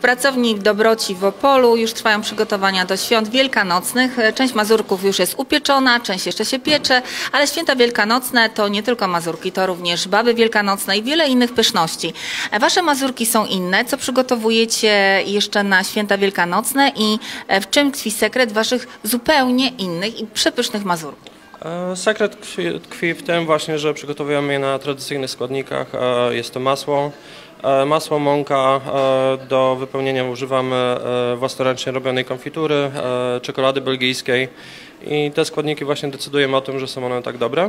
pracowni w Dobroci w Opolu już trwają przygotowania do świąt wielkanocnych. Część mazurków już jest upieczona, część jeszcze się piecze, ale święta wielkanocne to nie tylko mazurki, to również baby wielkanocne i wiele innych pyszności. Wasze mazurki są inne. Co przygotowujecie jeszcze na święta wielkanocne i w czym tkwi sekret waszych zupełnie innych i przepysznych mazurków? Sekret tkwi w tym właśnie, że przygotowujemy je na tradycyjnych składnikach. Jest to masło. Masło, mąka, do wypełnienia używamy własnoręcznie robionej konfitury, czekolady belgijskiej i te składniki właśnie decydujemy o tym, że są one tak dobre.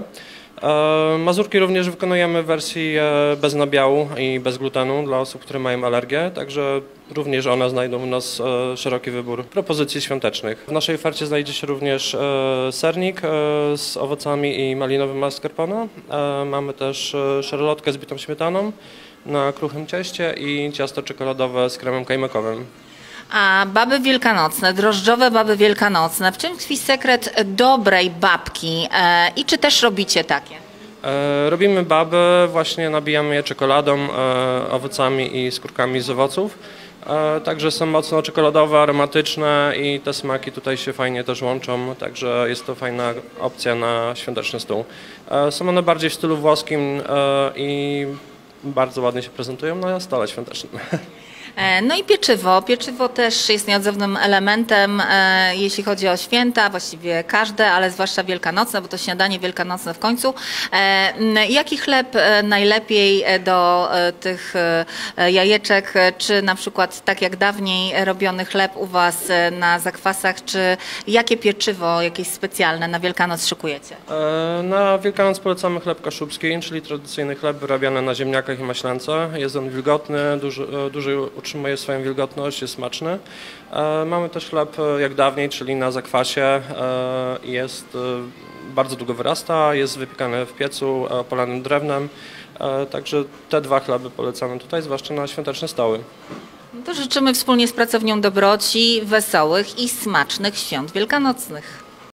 Mazurki również wykonujemy w wersji bez nabiału i bez glutenu dla osób, które mają alergię, także również one znajdą u nas szeroki wybór propozycji świątecznych. W naszej ofercie znajdzie się również sernik z owocami i malinowym mascarpone. Mamy też szarlotkę z bitą śmietaną na kruchym cieście i ciasto czekoladowe z kremem kajmakowym. A baby wielkanocne, drożdżowe baby wielkanocne, w czym tkwi sekret dobrej babki i czy też robicie takie? Robimy baby, właśnie nabijamy je czekoladą, owocami i skórkami z owoców. Także są mocno czekoladowe, aromatyczne i te smaki tutaj się fajnie też łączą, także jest to fajna opcja na świąteczny stół. Są one bardziej w stylu włoskim i bardzo ładnie się prezentują na stole świątecznym. No i pieczywo. Pieczywo też jest nieodzownym elementem, jeśli chodzi o święta, właściwie każde, ale zwłaszcza wielkanocne, bo to śniadanie wielkanocne w końcu. Jaki chleb najlepiej do tych jajeczek, czy na przykład tak jak dawniej robiony chleb u was na zakwasach, czy jakie pieczywo jakieś specjalne na Wielkanoc szykujecie? Na Wielkanoc polecamy chleb kaszubski, czyli tradycyjny chleb wyrabiany na ziemniakach i maślance. Jest on wilgotny, duży utrzymuje swoją wilgotność, jest smaczny. Mamy też chleb jak dawniej, czyli na zakwasie. Jest bardzo długo wyrasta, jest wypiekany w piecu opalanym drewnem. Także te dwa chleby polecamy tutaj, zwłaszcza na świąteczne stoły. To życzymy wspólnie z pracownią Dobroci wesołych i smacznych świąt wielkanocnych.